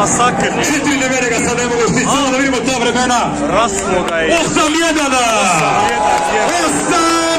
Masakr. 4-9 ga sad ne mogu stići, samo da vidimo ta vremena. Raslo ga je. 8-1! 8-1.